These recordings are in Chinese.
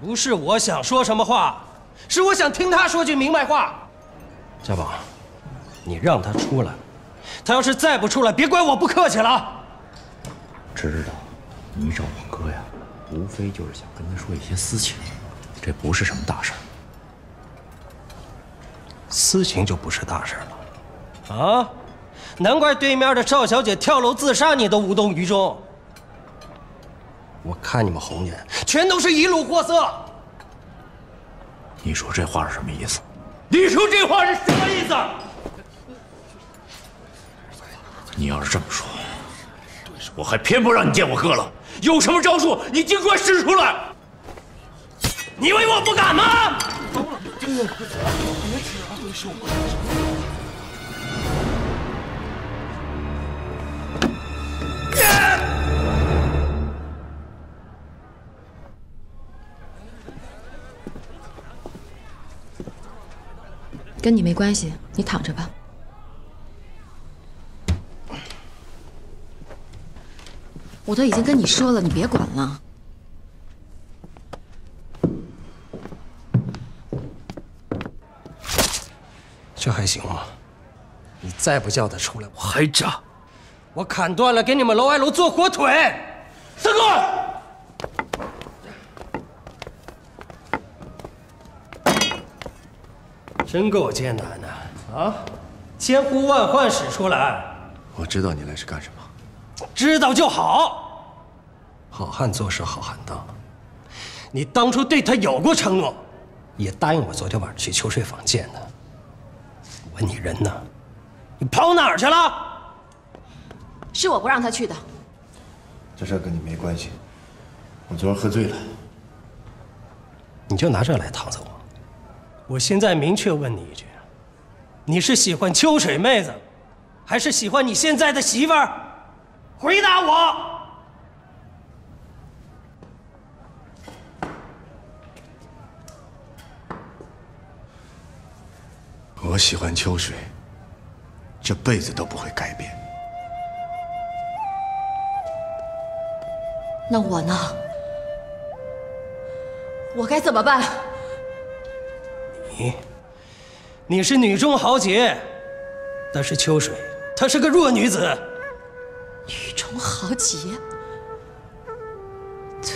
不是我想说什么话，是我想听他说句明白话。家宝，你让他出来，他要是再不出来，别怪我不客气了。 知道，你找我哥呀，无非就是想跟他说一些私情，这不是什么大事儿。 私情就不是大事了，啊？难怪对面的赵小姐跳楼自杀，你都无动于衷。我看你们洪家全都是一路货色。 你说这话是什么意思？ 你说这话是什么意思？ 你要是这么说，我还偏不让你见我哥了。有什么招数，你尽快使出来。 你以为我不敢吗？ 别吃啊！没事， 跟你没关系，你躺着吧。我都已经跟你说了，你别管了。 这还行吗？你再不叫他出来， 我还炸！ 我砍断了给你们楼外楼做火腿！三哥！真够艰难的啊！千呼万唤使出来。 我知道你来是干什么。 知道就好。好汉做事好汉当。你当初对他有过承诺，也答应我昨天晚上去秋水坊见他。我问你人呢？你跑哪儿去了？ 是我不让他去的。 这事跟你没关系。我昨儿喝醉了。 你就拿这来搪塞我？我现在明确问你一句：你是喜欢秋水妹子，还是喜欢你现在的媳妇儿？回答我！ 我喜欢秋水，这辈子都不会改变。 那我呢？我该怎么办？ 你是女中豪杰，但是秋水她是个弱女子。 女中豪杰？对，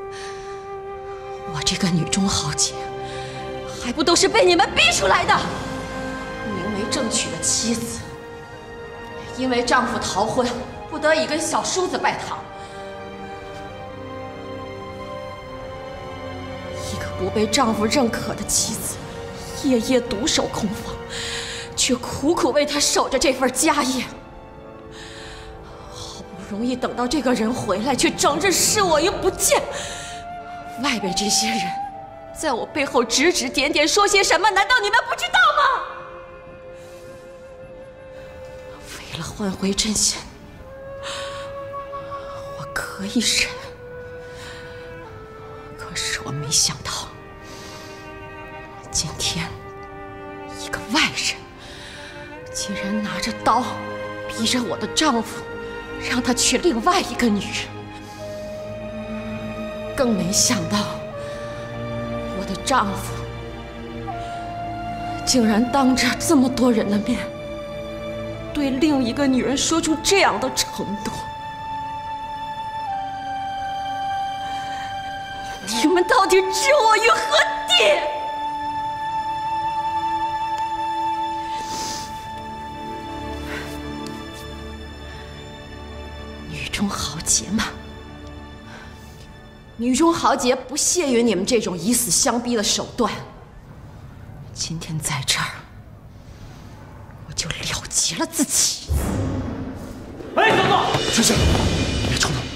我这个女中豪杰，还不都是被你们逼出来的？名为正娶的妻子，因为丈夫逃婚，不得已跟小叔子拜堂。一个不被丈夫认可的妻子，夜夜独守空房，却苦苦为他守着这份家业。好不容易等到这个人回来，却整日视我于不见。外边这些人在我背后指指点点，说些什么？难道你们不知道吗？为了换回真心，我可以忍。可是我没想到，今天一个外人竟然拿着刀逼着我的丈夫，让他娶另外一个女人。更没想到，我的丈夫竟然当着这么多人的面，对另一个女人说出这样的承诺。你们到底置我于何地？女中豪杰嘛，女中豪杰不屑于你们这种以死相逼的手段。今天在这儿，我就了结了自己。 哎，等等！ 春香，别冲动。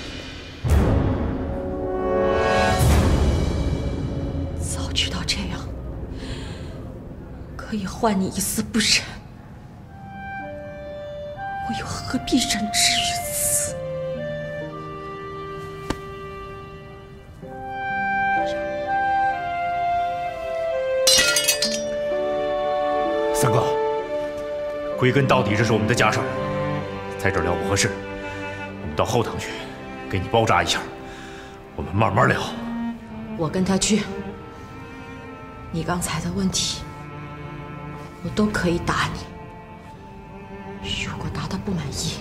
早知道这样可以换你一丝不忍，我又何必忍至于此？ 三哥，归根到底，这是我们的家事儿，在这儿聊不合适，我们到后堂去，给你包扎一下，我们慢慢聊。 我跟他去。你刚才的问题，我都可以答你。如果答得不满意，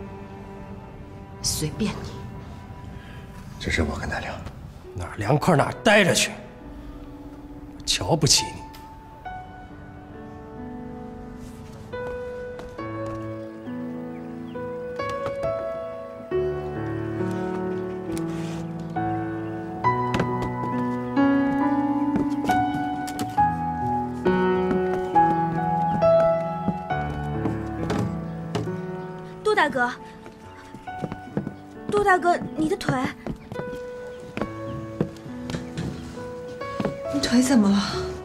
随便你。 只是我跟他聊， 哪儿凉快哪儿待着去。我瞧不起你。 杜大哥，你的腿， 你腿怎么了？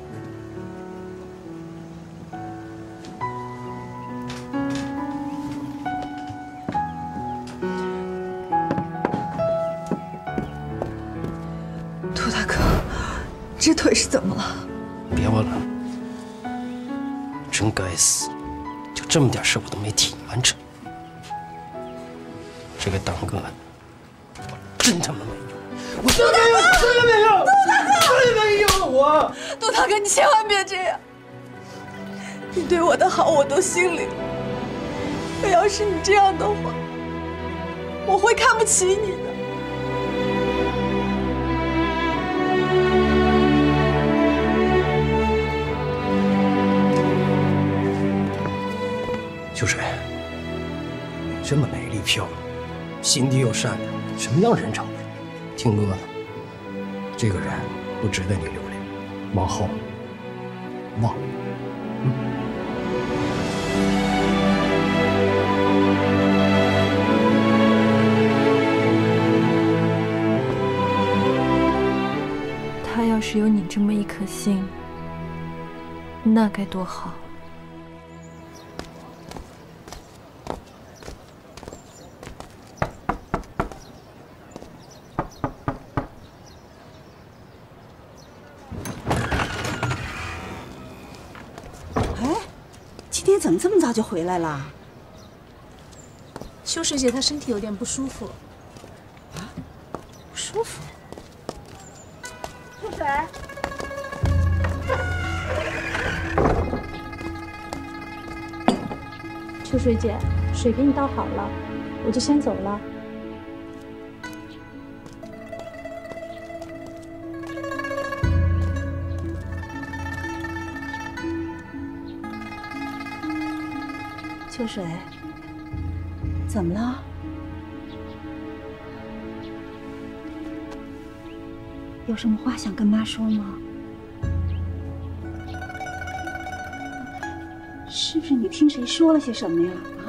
杜大哥，这腿是怎么了？ 别问了，真该死，就这么点事我都没替你完成。 这个当哥的，我真他妈没用！我真没用，真没用！杜大哥，真没用！我杜大哥，你千万别这样！你对我的好我都心里，可要是你这样的话，我会看不起你的。 秋水，这么美丽漂亮。 心地又善良，什么样人找不着？听哥的，这个人不值得你留恋，往后忘了。 他要是有你这么一颗心，那该多好。 怎么这么早就回来了？ 秋水姐她身体有点不舒服。 啊，不舒服？ 秋水，秋水姐，水给你倒好了，我就先走了。 秋水，怎么了？有什么话想跟妈说吗？是不是你听谁说了些什么呀？啊？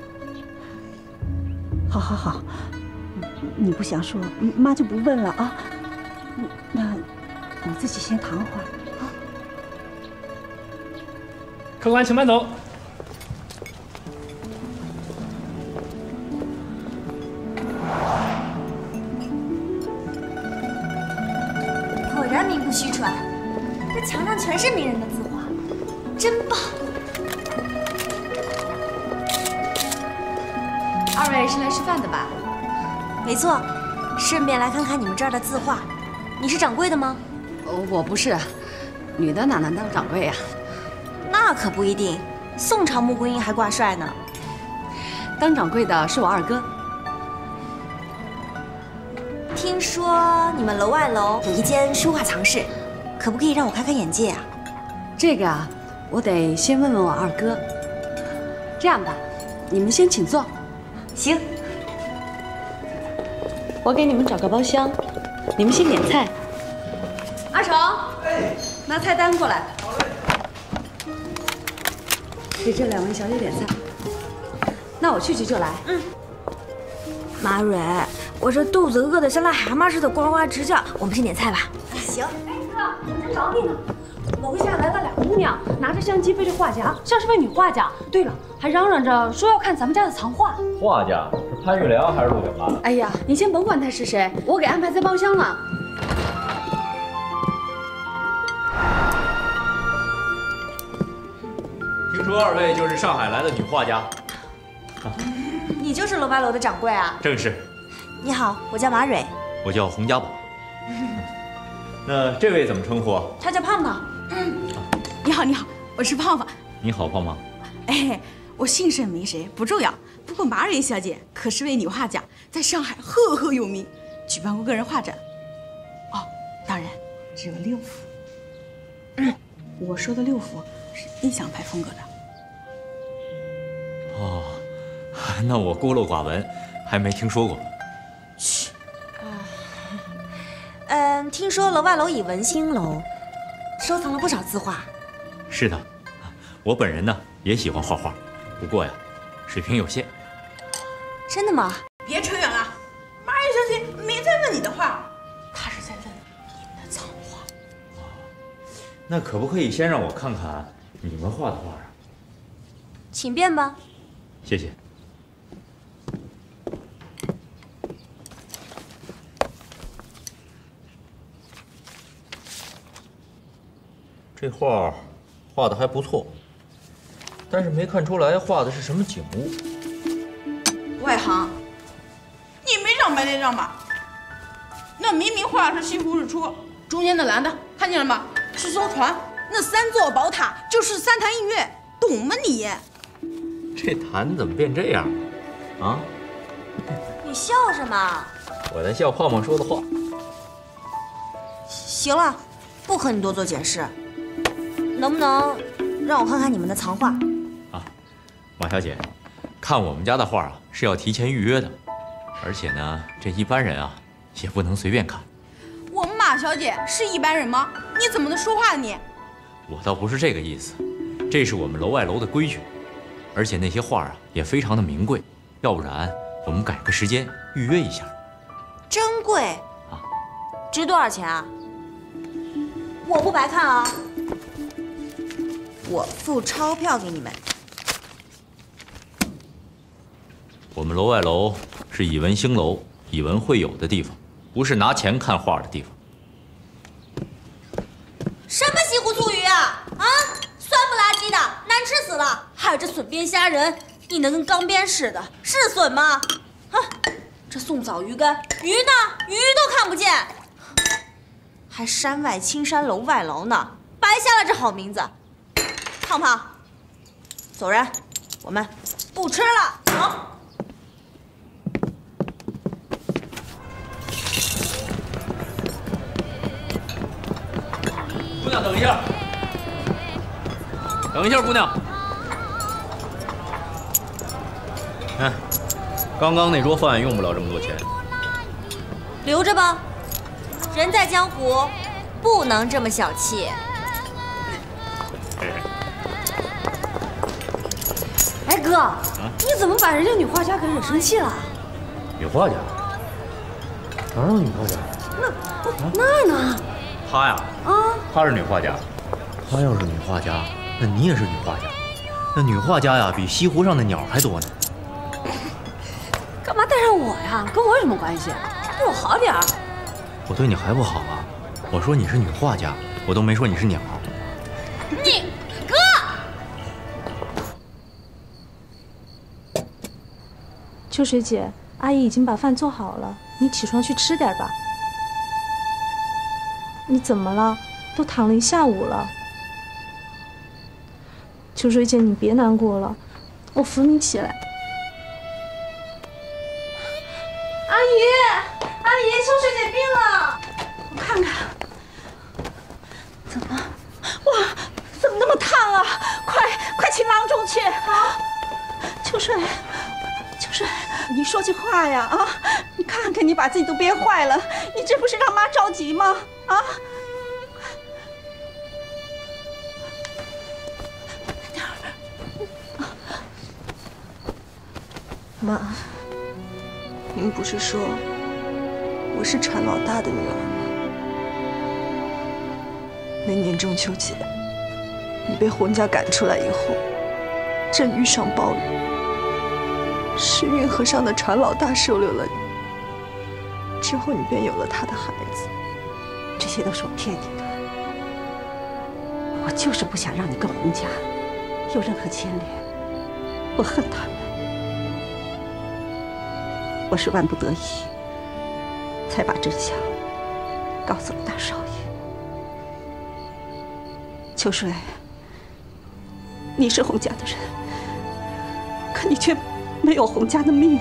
好，好，好，你不想说，妈就不问了啊。那你自己先躺会儿啊。 客官，请慢走。 名不虚传，这墙上全是名人的字画，真棒！ 二位是来吃饭的吧？ 没错，顺便来看看你们这儿的字画。你是掌柜的吗？ 我不是，女的哪能当掌柜呀？ 那可不一定，宋朝穆桂英还挂帅呢。 当掌柜的是我二哥。 听说你们楼外楼有一间书画藏室，可不可以让我开开眼界啊？ 这个啊，我得先问问我二哥。这样吧，你们先请坐。 行。 我给你们找个包厢，你们先点菜。阿成，拿菜单过来。好嘞。给这两位小姐点菜。那我去就来。 马蕊。 我这肚子饿得像癞蛤蟆似的，呱呱直叫。我们先点菜吧。行。 哎哥，我在找你呢。楼下来了俩姑娘，拿着相机背着画夹，像是位女画家。对了，还嚷嚷着说要看咱们家的藏画。 画家是潘玉良还是陆九妈？ 哎呀，你先甭管他是谁，我给安排在包厢了。 听说二位就是上海来的女画家。 你就是楼外楼的掌柜啊？ 正是。 你好，我叫马蕊。 我叫洪家宝。 那这位怎么称呼？ 他叫胖胖。 你好，你好，我是胖胖。 你好，胖胖。 哎，我姓甚名谁不重要，不过马蕊小姐可是位女画家，在上海赫赫有名，举办过个人画展。哦，当然只有6幅。我说的6幅是印象派风格的。 哦，那我孤陋寡闻，还没听说过。 嘘。听说楼外楼以文兴楼，收藏了不少字画。 是的，我本人呢也喜欢画画，不过呀，水平有限。 真的吗？ 别扯远了，马蕊小姐没在问你的画，她是在问你们的藏画。 那可不可以先让我看看你们画的画啊？ 请便吧。 谢谢。这画画的还不错，但是没看出来画的是什么景物。 外行，你没长白内障吧？那明明画的是西湖日出，中间的蓝的看见了吗？是艘船，那3座宝塔就是3潭印月，懂吗你？ 这坛怎么变这样了？啊？ 你笑什么？ 我在笑胖胖说的话。 行了，不和你多做解释。能不能让我看看你们的藏画？ 啊，马小姐，看我们家的画啊是要提前预约的，而且呢，这一般人啊也不能随便看。 我们马小姐是一般人吗？你怎么能说话你？ 我倒不是这个意思，这是我们楼外楼的规矩，而且那些画啊也非常的名贵，要不然我们改个时间预约一下。 真贵啊！ 值多少钱啊？我不白看啊！我付钞票给你们。 我们楼外楼是以文兴楼，以文会友的地方，不是拿钱看画的地方。 什么西湖醋鱼啊！啊，酸不拉几的，难吃死了！还有这笋边虾仁，你能跟钢边似的，是笋吗？啊，这宋枣鱼干，鱼呢？鱼都看不见，还山外青山楼外楼呢，白下了这好名字。胖胖，走人，我们不吃了，走。 姑娘，等一下，等一下，姑娘。哎，刚刚那桌饭用不了这么多钱， 留着吧。人在江湖，不能这么小气。 哎哥，你怎么把人家女画家给惹生气了？ 女画家？哪有女画家？ 那儿呢？ 她呀？ 啊， 她是女画家。她要是女画家，那你也是女画家。那女画家呀，比西湖上的鸟还多呢。 干嘛带上我呀？跟我有什么关系？对我好点儿。 我对你还不好啊？我说你是女画家，我都没说你是鸟。 你哥， 秋水姐，阿姨已经把饭做好了，你起床去吃点吧。你怎么了？都躺了一下午了。秋水姐，你别难过了，我扶你起来。阿姨，阿姨，秋水姐病了， 我看看，怎么？哇，怎么那么烫啊？快请郎中去啊！秋水，秋水，你说句话呀啊！你看看，你把自己都憋坏了，你这不是让妈着急吗？啊！ 妈，您不是说我是船老大的女儿吗？那年中秋节，你被洪家赶出来以后，正遇上暴雨，是运河上的船老大收留了你，之后你便有了他的孩子。 这些都是我骗你的，我就是不想让你跟洪家有任何牵连，我恨他们。我是万不得已才把真相告诉了大少爷。 秋水，你是洪家的人，可你却没有洪家的命。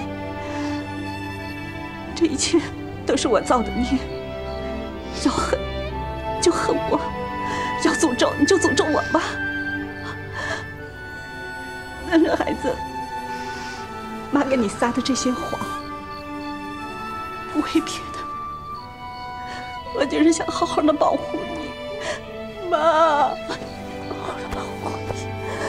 这一切都是我造的孽。要恨就恨我，要诅咒你就诅咒我吧。那女孩子，妈给你撒的这些谎，不为别的，我就是想好好的保护你，妈，好好的保护你。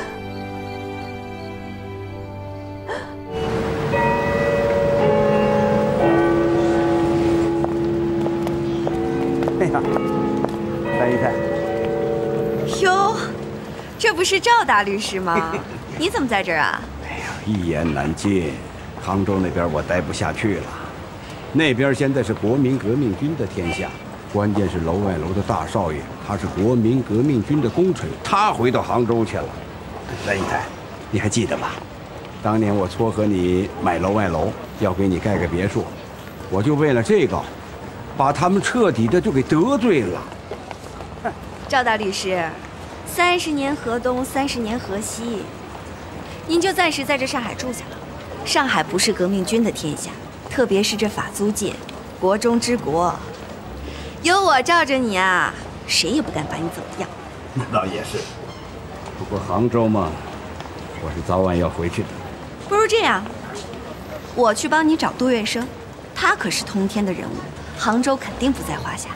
哎呀，三姨太， 哟，这不是赵大律师吗？你怎么在这儿啊？ 哎呀，一言难尽，杭州那边我待不下去了。那边现在是国民革命军的天下，关键是楼外楼的大少爷，他是国民革命军的功臣，他回到杭州去了。三姨太，你还记得吧？当年我撮合你买楼外楼，要给你盖个别墅，我就为了这个，把他们彻底的就给得罪了。 赵大律师，30年河东，30年河西，您就暂时在这上海住下了。上海不是革命军的天下，特别是这法租界，国中之国，有我罩着你啊，谁也不敢把你怎么样。 那倒也是，不过杭州嘛，我是早晚要回去的。 不如这样，我去帮你找杜月笙，他可是通天的人物，杭州肯定不在话下。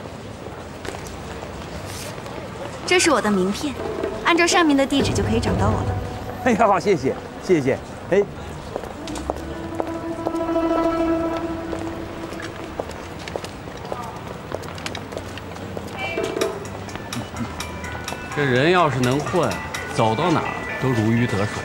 这是我的名片，按照上面的地址就可以找到我了。 哎呀，好，谢谢，谢谢。哎， 这人要是能混，走到哪儿都如鱼得水。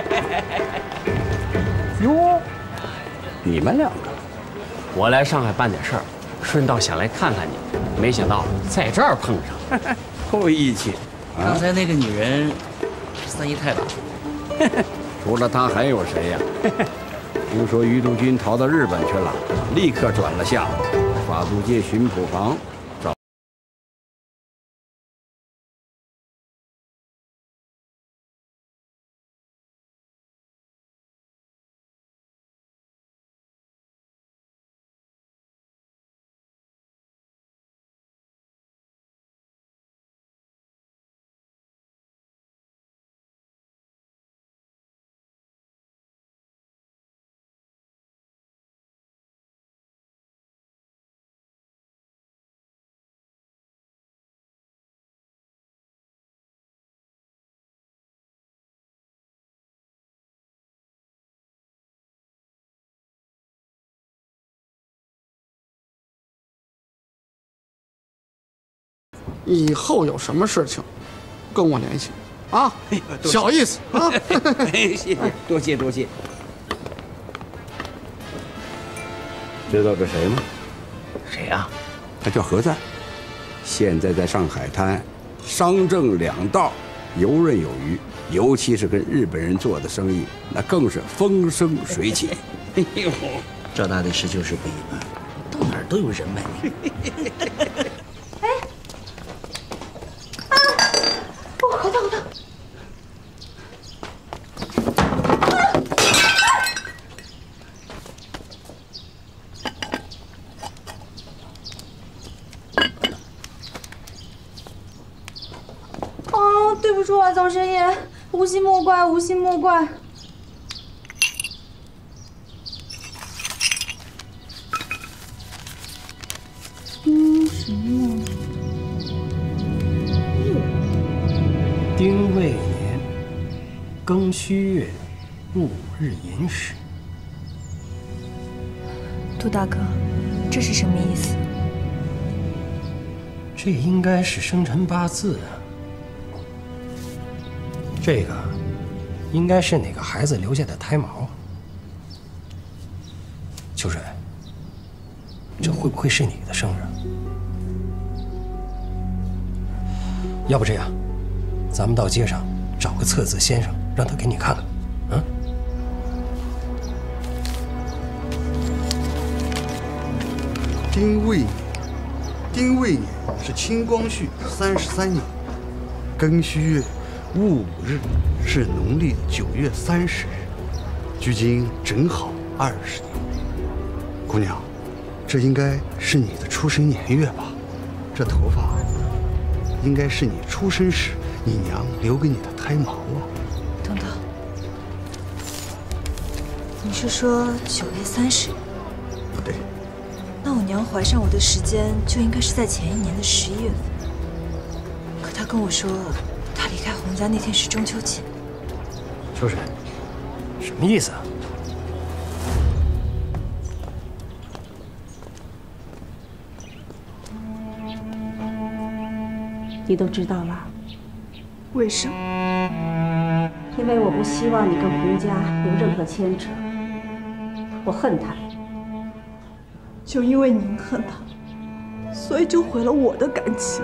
哟，你们两个， 我来上海办点事儿，顺道想来看看你，没想到在这儿碰上。 够义气。 刚才那个女人是三姨太吧？ 除了她还有谁呀？听说余督军逃到日本去了，立刻转了向法租界巡捕房找。 以后有什么事情，跟我联系，啊，小意思啊。 谢谢，多谢多谢。知道这谁吗？ 谁呀？ 他叫何赞，现在在上海滩，商政两道游刃有余，尤其是跟日本人做的生意，那更是风生水起。哎呦， 赵大律师就是不一般，到哪儿都有人脉。 快到！哦，对不住啊，早神爷，无心莫怪，无心莫怪。什么？ 丁未年，庚戌月，戊日寅时。 杜大哥，这是什么意思？ 这应该是生辰八字啊。这个应该是哪个孩子留下的胎毛。秋水，这会不会是你的生日？要不这样，咱们到街上找个测字先生，让他给你看看，啊？ 丁未年是清光绪33年，庚庚戌月戊午日，是农历9月30日，距今正好20年。姑娘，这应该是你的出生年月吧？这头发应该是你出生时你娘留给你的胎毛啊。 等等，你是说9月30日？ 对。 那我娘怀上我的时间就应该是在前一年的11月份。可她跟我说，她离开洪家那天是中秋节。 秋水，什么意思啊？ 你都知道了？ 为什么？ 因为我不希望你跟洪家有任何牵扯。我恨他。 就因为您恨他，所以就毁了我的感情。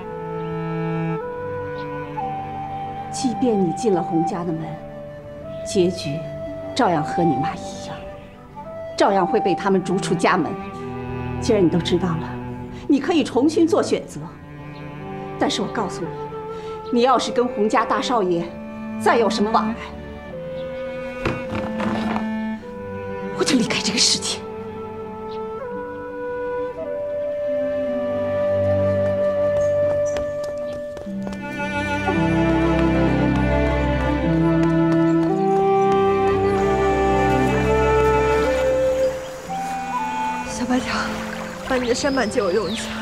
即便你进了洪家的门，结局照样和你妈一样，照样会被他们逐出家门。既然你都知道了，你可以重新做选择。但是我告诉你，你要是跟洪家大少爷再有什么往来，我就离开这个世界。 小白条，把你的扇板借我用一下。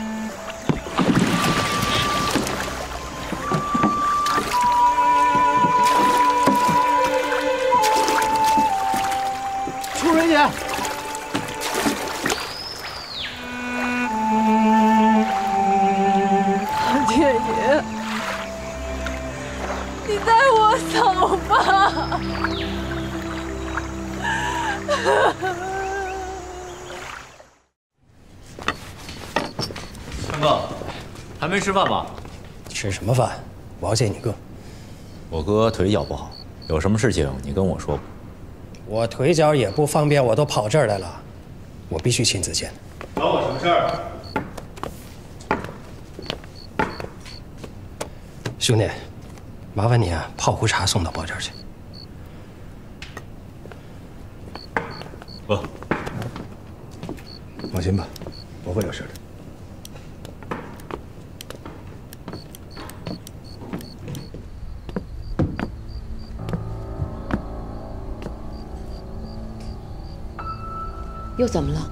姐姐，你带我走吧。 三哥，还没吃饭吧？ 吃什么饭？我要见你哥。 我哥腿脚不好，有什么事情你跟我说吧。 我腿脚也不方便，我都跑这儿来了，我必须亲自见。 找我什么事儿？ 兄弟，麻烦你啊，泡壶茶送到我这儿去。 喝。放心吧，不会有事的。 又怎么了？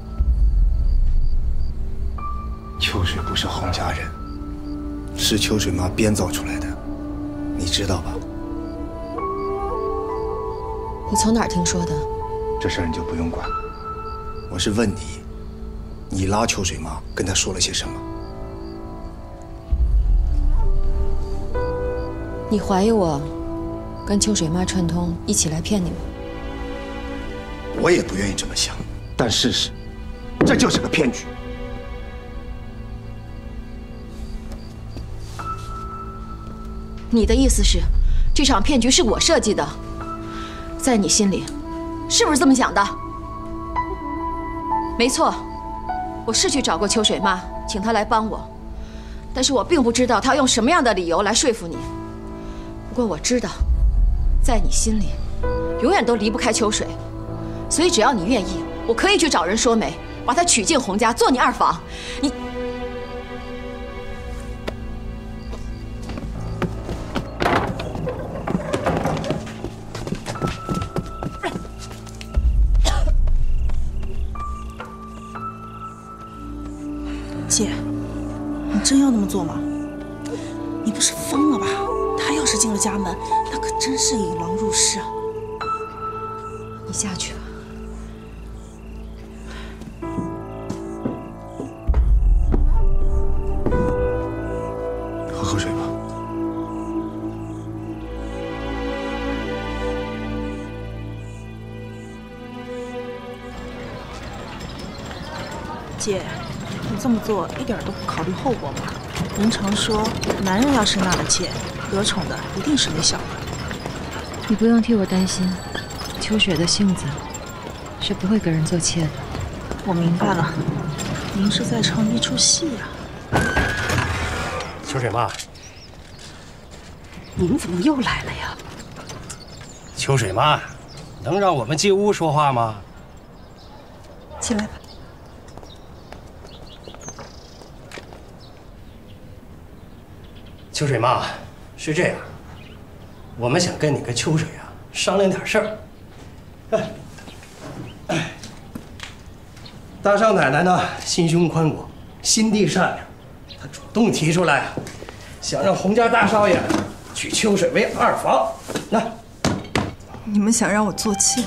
秋水不是洪家人，是秋水妈编造出来的，你知道吧？ 你从哪儿听说的？ 这事儿你就不用管。我是问你，你拉秋水妈跟她说了些什么？ 你怀疑我跟秋水妈串通，一起来骗你们？ 我也不愿意这么想，但事实，这就是个骗局。 你的意思是，这场骗局是我设计的？在你心里，是不是这么想的？没错，我是去找过秋水妈，请她来帮我，但是我并不知道她用什么样的理由来说服你。不过我知道，在你心里，永远都离不开秋水。所以只要你愿意，我可以去找人说媒，把她娶进洪家，做你二房。你， 姐，你真要那么做吗？你不是疯了吧？他要是进了家门，那可真是引狼入室啊！ 你下去吧。 喝口水吧。 姐，你这么做一点都不考虑后果吗？您常说，男人要是纳了妾，得宠的一定是那小的。 你不用替我担心，秋雪的性子是不会跟人做妾的。 我明白了，您是在唱一出戏呀。 秋水妈， 您怎么又来了呀？ 秋水妈，能让我们进屋说话吗？ 进来吧。 秋水妈，是这样，我们想跟你跟秋水啊商量点事儿。大少奶奶呢，心胸宽广，心地善良，她主动提出来，想让洪家大少爷娶秋水为二房。那， 你们想让我做妾？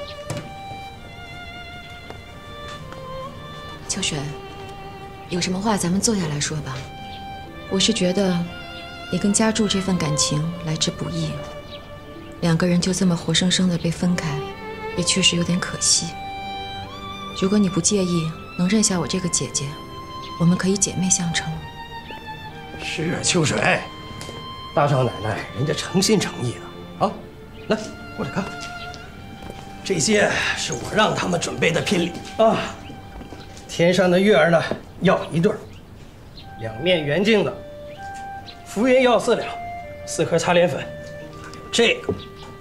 秋水，有什么话咱们坐下来说吧。我是觉得，你跟家柱这份感情来之不易，两个人就这么活生生的被分开，也确实有点可惜。如果你不介意，能认下我这个姐姐，我们可以姐妹相称。 是啊，秋水，大少奶奶人家诚心诚意的啊。来，过来看，这些是我让他们准备的聘礼啊。天上的月儿呢，要1对，2面圆镜子，浮云要4两，4颗擦脸粉，还有这个，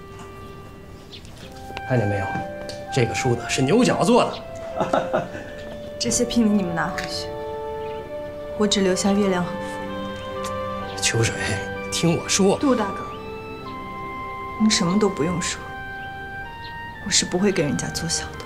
看见没有？这个梳子是牛角做的。 这些聘礼你们拿回去，我只留下月亮和符。 秋水，听我说。 杜大哥，您什么都不用说，我是不会跟人家做小的。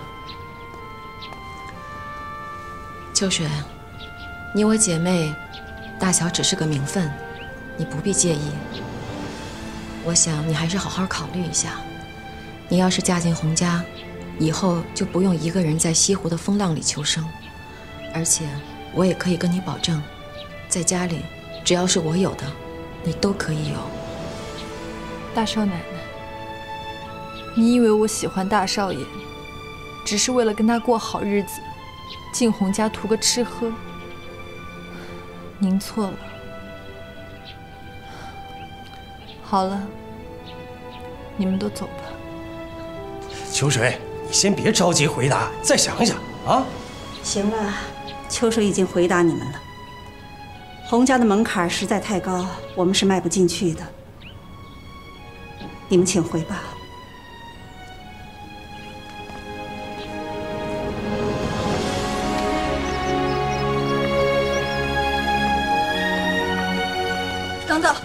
秋水，你我姐妹，大小只是个名分，你不必介意。我想你还是好好考虑一下，你要是嫁进洪家，以后就不用一个人在西湖的风浪里求生，而且我也可以跟你保证，在家里只要是我有的，你都可以有。 大少奶奶，你以为我喜欢大少爷，只是为了跟他过好日子，进洪家图个吃喝？您错了。好了，你们都走吧。 秋水，你先别着急回答，再想想啊。 行了，秋水已经回答你们了。洪家的门槛实在太高，我们是迈不进去的。你们请回吧。 等等。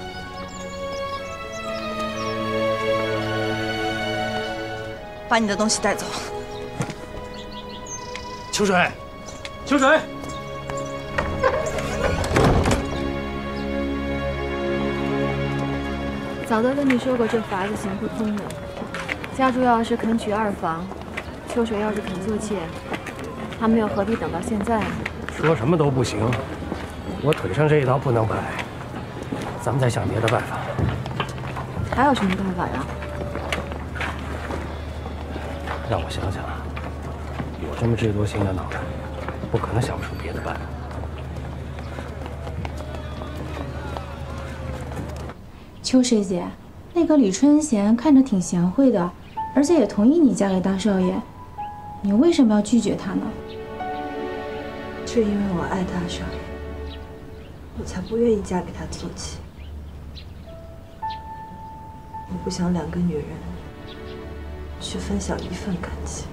把你的东西带走。 秋水，秋水， 早都跟你说过，这法子行不通的。家主要是肯娶二房，秋水要是肯做妾，他们又何必等到现在呢？ 说什么都不行，我腿上这一刀不能摆，咱们再想别的办法。 还有什么办法呀？ 让我想想，我这么智多星的脑袋，不可能想不出别的办法。 秋水姐，那个李春贤看着挺贤惠的，而且也同意你嫁给大少爷，你为什么要拒绝他呢？ 就因为我爱大少爷，我才不愿意嫁给他做妻。我不想两个女人去分享一份感情。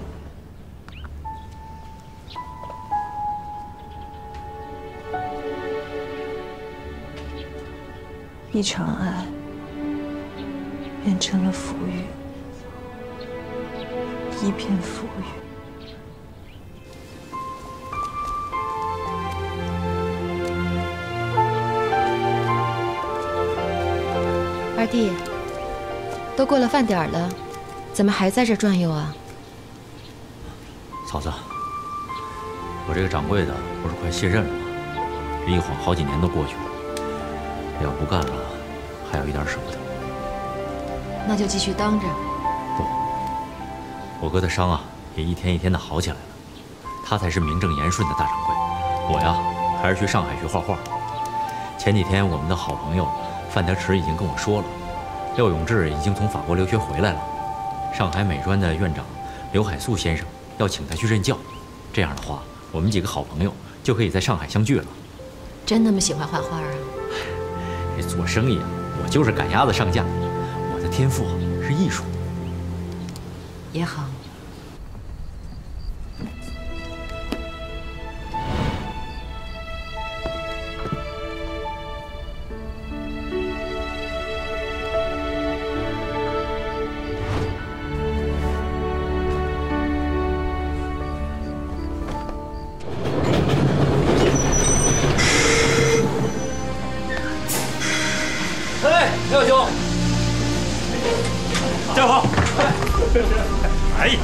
一场爱变成了浮云，一片浮云。 二弟，都过了饭点了，怎么还在这转悠啊？ 嫂子，我这个掌柜的不是快卸任了吗？这一晃好几年都过去了，要不干了，还有一点舍不得。 那就继续当着。 不，我哥的伤啊，也一天一天的好起来了。他才是名正言顺的大掌柜，我呀，还是去上海学画画。前几天我们的好朋友范德池已经跟我说了，廖永志已经从法国留学回来了。上海美专的院长刘海粟先生要请他去任教，这样的话，我们几个好朋友就可以在上海相聚了。 真那么喜欢画画啊？ 这做生意啊， 我就是赶鸭子上架，我的天赋是艺术。 也好。 廖兄， 家伙，哎呀，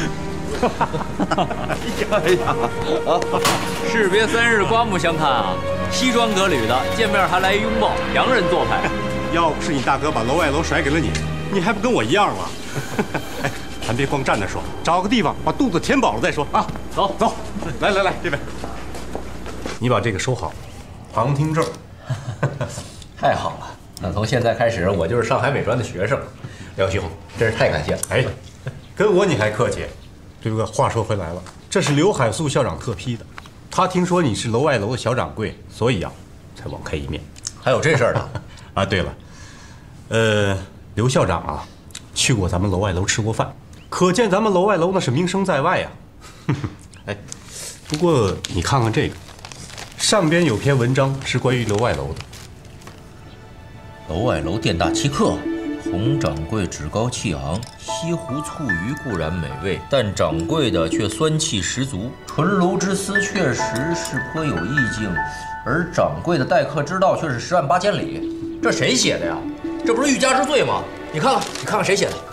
哎呀，士别3日，刮目相看啊！西装革履的，见面还来一拥抱，洋人做派。 要不是你大哥把楼外楼甩给了你，你还不跟我一样吗？哎，咱别光站着说，找个地方把肚子填饱了再说啊！走走，来这边，你把这个收好，旁听证。 太好了。那从现在开始，我就是上海美专的学生，廖兄，真是太感谢了。 哎，跟我你还客气。这个话说回来了，这是刘海粟校长特批的，他听说你是楼外楼的小掌柜，所以才网开一面。 还有这事儿呢？ 啊，对了，刘校长啊，去过咱们楼外楼吃过饭，可见咱们楼外楼那是名声在外呀。哎，不过你看看这个，上边有篇文章是关于楼外楼的。 楼外楼店大欺客，洪掌柜趾高气昂，西湖醋鱼固然美味，但掌柜的却酸气十足。纯楼之私确实是颇有意境，而掌柜的待客之道却是10万8千里。 这谁写的呀？这不是欲加之罪吗？你看看谁写的？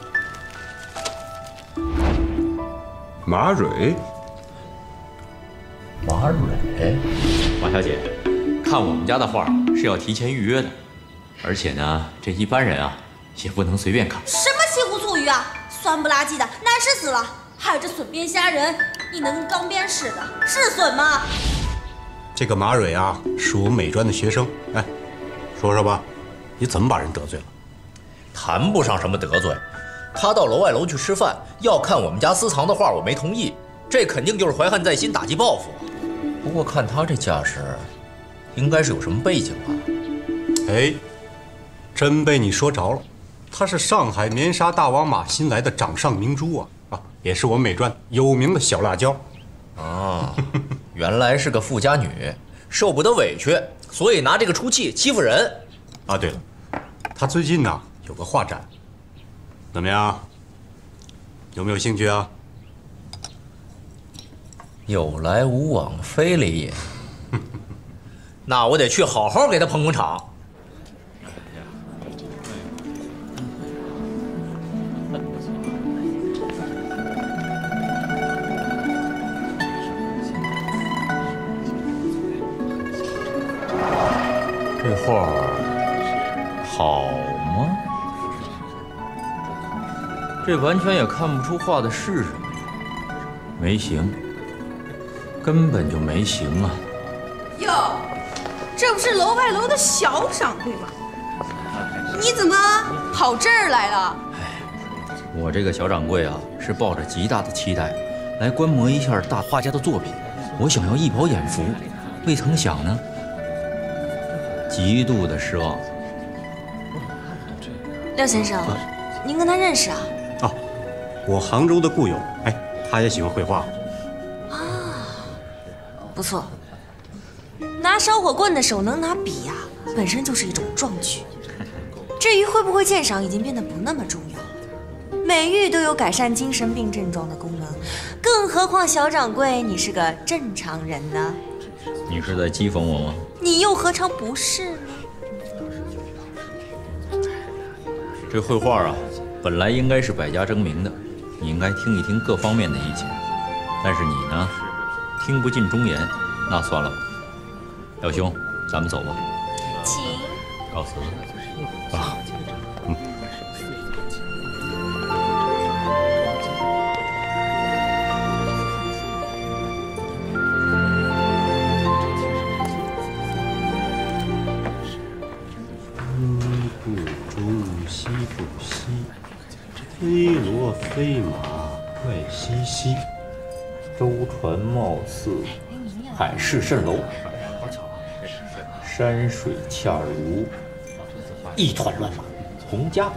马蕊。 马蕊， 王小姐，看我们家的画是要提前预约的。而且呢，这一般人啊也不能随便看。 什么西湖醋鱼啊，酸不拉几的，难吃死了！还有这笋边虾仁，你能跟钢鞭似的，是笋吗？ 这个马蕊啊，是我们美专的学生。哎，说说吧，你怎么把人得罪了？ 谈不上什么得罪，他到楼外楼去吃饭，要看我们家私藏的画，我没同意，这肯定就是怀恨在心，打击报复。不过看他这架势，应该是有什么背景吧？ 哎。真被你说着了，他是上海棉纱大王马新来的掌上明珠啊，也是我们美专有名的小辣椒。 啊，原来是个富家女，受不得委屈，所以拿这个出气欺负人。 啊，对了，他最近呢有个画展，怎么样？有没有兴趣啊？ 有来无往非礼也。那我得去好好给他捧捧场。这画好吗？这完全也看不出画的是什么，没形，根本就没形啊！ 哟，这不是楼外楼的小掌柜吗？你怎么跑这儿来了？ 我这个小掌柜啊，是抱着极大的期待来观摩一下大画家的作品，我想要一饱眼福，未曾想呢，极度的失望。 廖先生，您跟他认识啊？ 啊，我杭州的故友，哎，他也喜欢绘画。 啊，不错。拿烧火棍的手能拿笔呀，本身就是一种壮举。至于会不会鉴赏，已经变得不那么重要了。美玉都有改善精神病症状的功能，更何况小掌柜你是个正常人呢？ 你是在讥讽我吗？ 你又何尝不是呢？ 这绘画啊，本来应该是百家争鸣的，你应该听一听各方面的意见。但是你呢，听不进忠言，那算了吧。廖兄，咱们走吧。 请。 告辞。 啊，西不西，飞罗飞马怪兮兮。 舟船貌似海市蜃楼，山水恰如一团乱麻。洪家，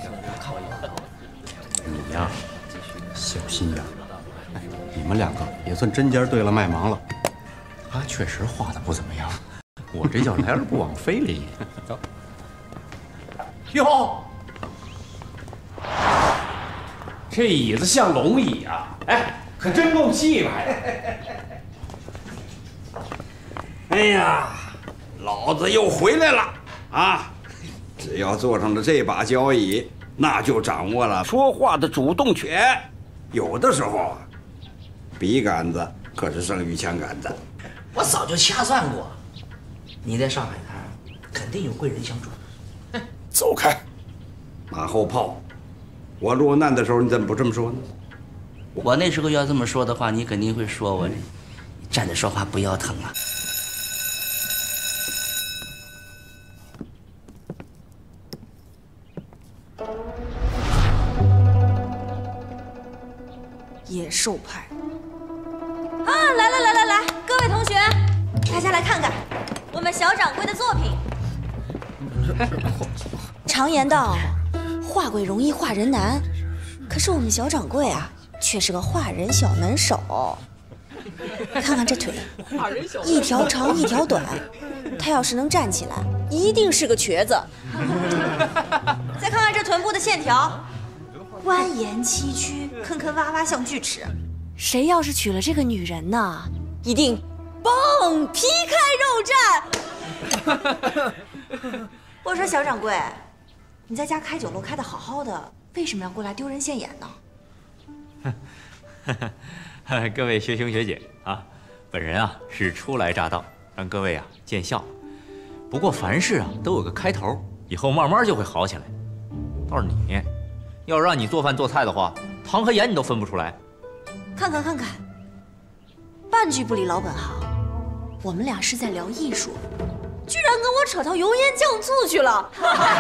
你呀，小心眼儿。你们两个也算针尖对了麦芒了。 他确实画的不怎么样，我这叫来而不往非礼。走。 哟，这椅子像龙椅啊！哎，可真够气派。 哎呀，老子又回来了啊！只要坐上了这把交椅，那就掌握了说话的主动权。有的时候啊，笔杆子可是胜于枪杆子。 我早就掐算过，你在上海滩肯定有贵人相助。 走开，马后炮！我落难的时候你怎么不这么说呢？ 我那时候要这么说的话，你肯定会说我站着说话不腰疼啊。 野兽派啊！来，各位同学，大家来看看我们小掌柜的作品。常言道，画鬼容易画人难，可是我们小掌柜啊，却是个画人小能手。看看这腿，一条长一条短，他要是能站起来，一定是个瘸子。再看看这臀部的线条，蜿蜒崎岖，坑坑洼洼像锯齿。谁要是娶了这个女人呢，一定嘣皮开肉绽。我说小掌柜，你在家开酒楼开得好好的，为什么要过来丢人现眼呢？ 各位学兄学姐啊，本人啊是初来乍到，让各位啊见笑。不过凡事啊都有个开头，以后慢慢就会好起来。倒是你，要让你做饭做菜的话，糖和盐你都分不出来。 看看，半句不离老本行。我们俩是在聊艺术，居然跟我扯到油盐酱醋去了。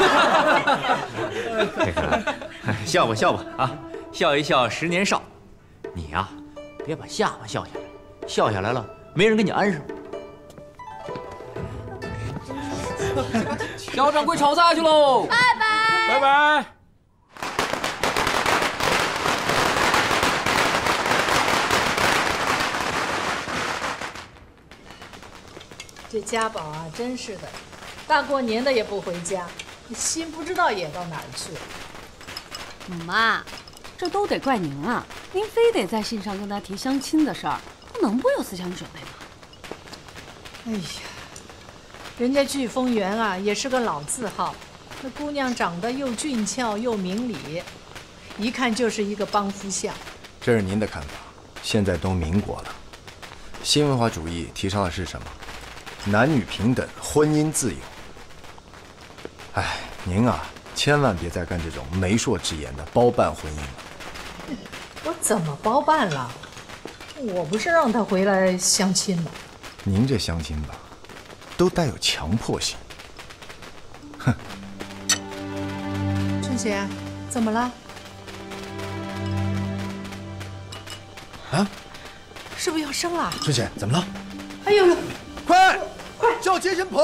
笑吧啊，笑一笑10年少。你呀，别把下巴笑下来，笑下来了没人给你安上。 小掌柜炒菜去喽！拜拜。 这家宝啊，真是的，大过年的也不回家，心不知道野到哪儿去了。 母妈，这都得怪您啊！您非得在信上跟他提相亲的事儿，他能不有思想准备吗？ 哎呀，人家聚丰园啊，也是个老字号，那姑娘长得又俊俏又明理，一看就是一个帮夫相。 这是您的看法，现在都民国了，新文化主义提倡的是什么？男女平等，婚姻自由。哎，您啊，千万别再干这种媒妁之言的包办婚姻了。 我怎么包办了？我不是让他回来相亲吗？ 您这相亲吧，都带有强迫性。哼。 春姐，怎么了？ 啊？ 是不是要生了？ 春姐，怎么了？ 哎呦呦！ 快叫接生婆！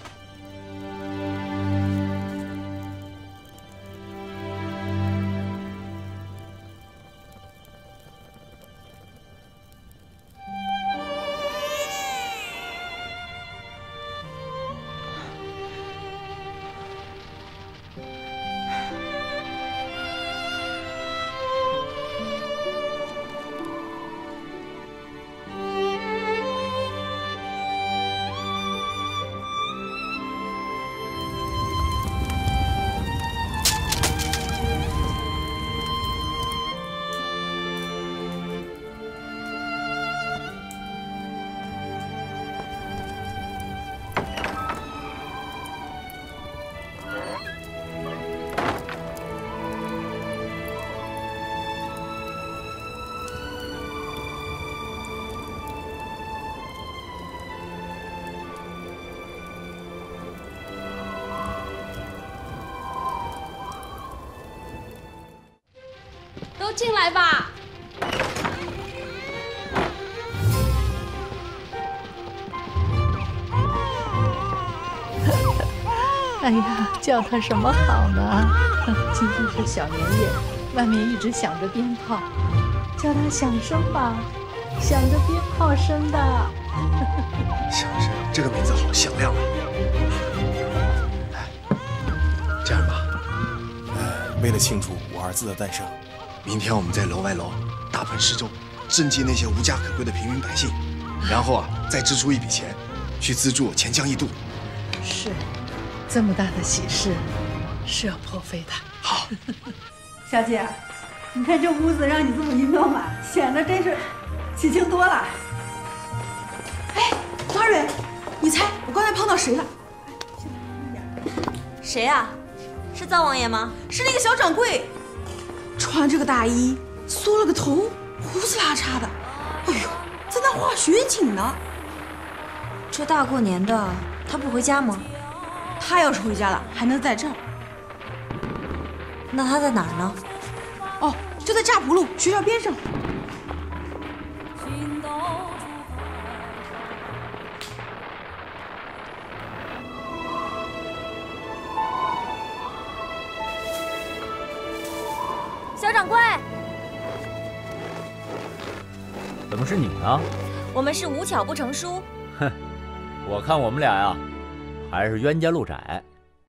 都进来吧。 哎呀，叫他什么好呢？今天是小年夜，外面一直响着鞭炮，叫他响声吧，响着鞭炮声的。 响声，这个名字好响亮啊！这样吧，为了庆祝我儿子的诞生，明天我们在楼外楼大盆施粥，赈济那些无家可归的平民百姓，然后再支出一笔钱，去资助钱江一渡。 是。这么大的喜事，是要破费的。 好， 小姐，你看这屋子让你这么一弄啊，显得真是喜庆多了。 哎，大蕊，你猜我刚才碰到谁了？ 谁呀？是灶王爷吗？ 是那个小掌柜，穿着个大衣，缩了个头，胡子拉碴的。哎呦，在那画雪景呢。 这大过年的，他不回家吗？ 他要是回家了，还能在这儿？ 那他在哪儿呢？ 哦，就在乍浦路学校边上。 小掌柜， 怎么是你呢？ 我们是无巧不成书。 哼，我看我们俩呀，还是冤家路窄。